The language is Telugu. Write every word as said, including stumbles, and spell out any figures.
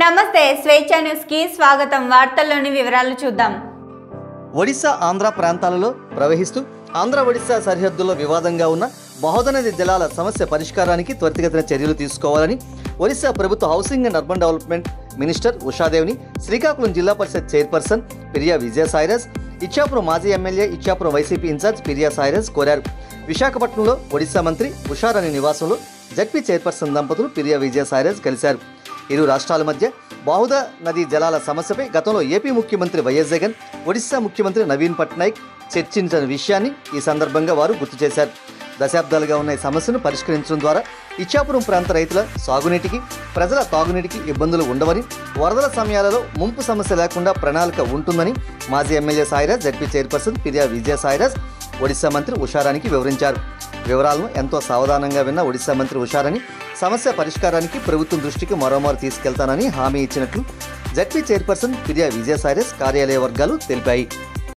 నమస్తే స్వేచ్ఛ న్యూస్ కి స్వాగతం। వార్తల్లోని వివరాలు చూద్దాం। ఒడిశా ఆంధ్ర ప్రాంతాలలో ప్రవహిస్తూ ఆంధ్ర ఒడిశా సరిహద్దుల్లో వివాదంగా ఉన్న బహుదనది జలాల సమస్య పరిష్కారానికి త్వరితగతిన చర్యలు తీసుకోవాలని ఒడిశా ప్రభుత్వ housing and urban development minister ఉషాదేవిని శ్రీకాకుళం జిల్లా పరిషత్ చైర్పర్సన్ పిరియా విజయసాయిరాజ్, ఇచ్చాపురం మాజీ MLA Ichchapuram YCP incharge Piriya Sairaj కోరారు। విశాఖపట్నంలో ఒడిశా మంత్రి ఉషారాణి నివాసంలో జడ్పీ చైర్పర్సన్ దంపతులు పిరియా విజయసాయిరాజ్ కలిశారు। ఇరు రాష్ట్రాల మధ్య బాహుదా నదీ జలాల సమస్యపై గతంలో ఏపీ ముఖ్యమంత్రి వైఎస్ జగన్, ఒడిశా ముఖ్యమంత్రి నవీన్ పట్నాయక్ చర్చించిన విషయాన్ని ఈ సందర్భంగా వారు గుర్తు చేశారు। దశాబ్దాలుగా ఉన్న ఈ సమస్యను పరిష్కరించడం ద్వారా ఇచ్చాపురం ప్రాంత రైతుల సాగునీటికి, ప్రజల తాగునీటికి ఇబ్బందులు ఉండవని, వరదల సమయాలలో ముంపు సమస్య లేకుండా ప్రణాళిక ఉంటుందని మాజీ MLA Sairaj, ZP chairperson Piriya Vijaya Sairaj Odisha మంత్రి ఉషారానికి వివరించారు। వివరాలను ఎంతో సావధానంగా విన్న ఒడిశా మంత్రి ఉషారాణి సమస్య పరిష్కారానికి ప్రభుత్వం దృష్టికి మరోమారు తీసుకెళ్తానని హామీ ఇచ్చినట్లు జడ్పీ చైర్పర్సన్ పిరియా విజయ సాయిరాజ్ కార్యాలయ వర్గాలు తెలిపాయి।